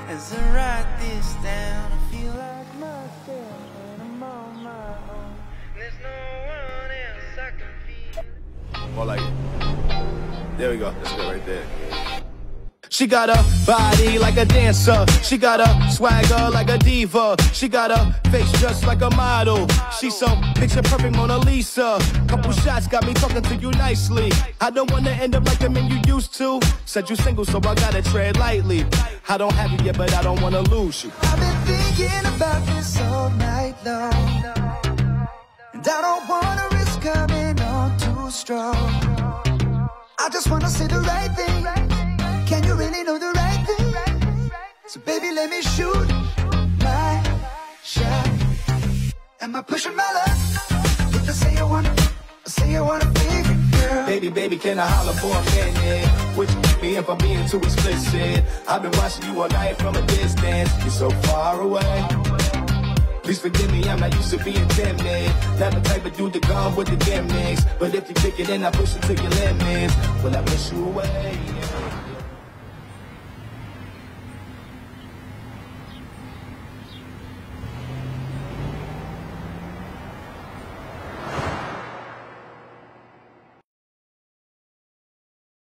As I write this down, I feel like myself and I'm on my own. There's no one else I can feel. More like, there we go. That's good right there. She got a body like a dancer. She got a swagger like a diva. She got a face just like a model. She's so picture perfect Mona Lisa. Couple shots got me talking to you nicely. I don't wanna end up like the man you used to. Said you single, so I gotta tread lightly. I don't have you yet, but I don't wanna lose you. I've been thinking about this all night long, and I don't wanna risk coming on too strong. I just wanna say the right thing. Can you really know the right thing? So baby, let me shoot my shot. Am I pushing my luck? If I say I want a favorite girl. Baby, can I holler for a minute? Would you me if I'm being too explicit? I've been watching you all night from a distance. You're so far away. Please forgive me, I'm not used to being timid. Not the type of dude to go with the gimmicks. But if you pick it, then I push it to your limits. Will I push you away?